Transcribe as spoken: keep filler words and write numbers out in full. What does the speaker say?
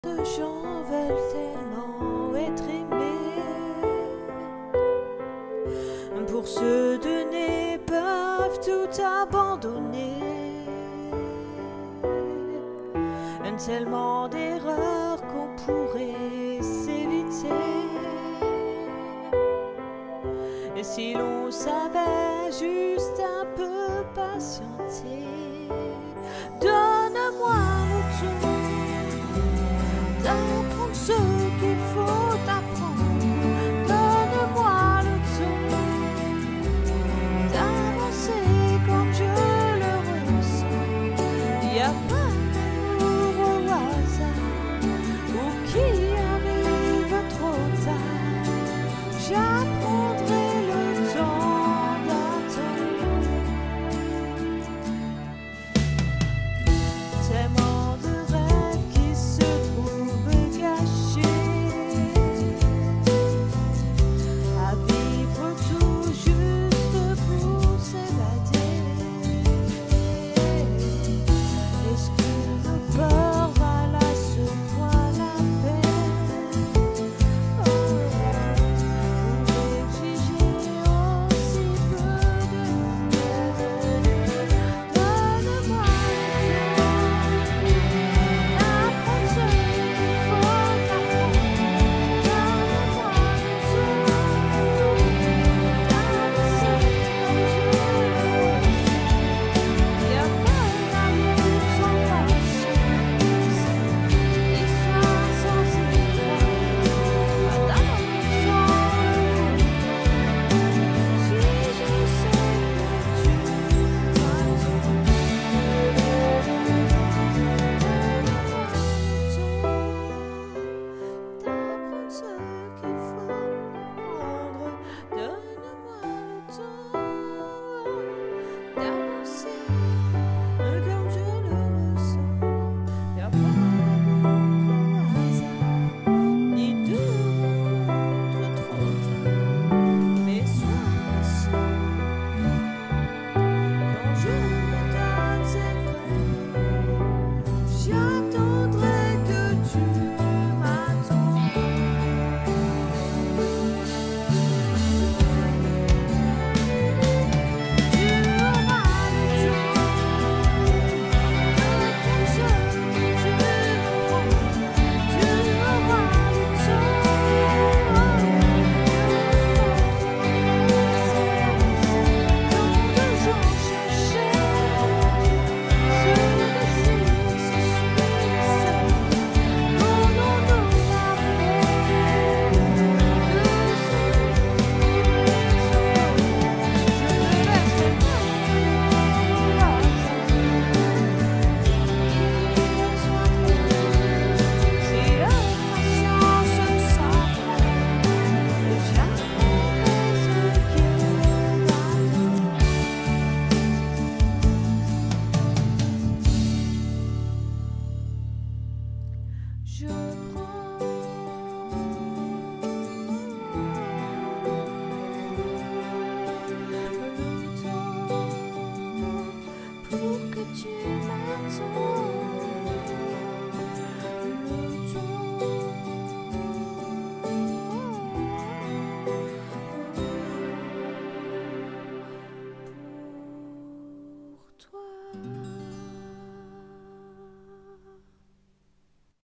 de gens veulent tellement être aimés, pour se donner peuvent tout abandonner. Tellement d'erreurs qu'on pourrait s'éviter, et si l'on savait juste un peu patienter. Donne-moi le temps d'apprendre ce qu'il faut apprendre. Donne-moi le temps d'avancer comme je le ressens. Il n'y a pas qui arrive trop tard. J'apprendrai le temps d'attendre. Tellement de rêves qui se trouvent cachés, à vivre tout juste pour s'évader. Est-ce que le peur va là ce point? Je prends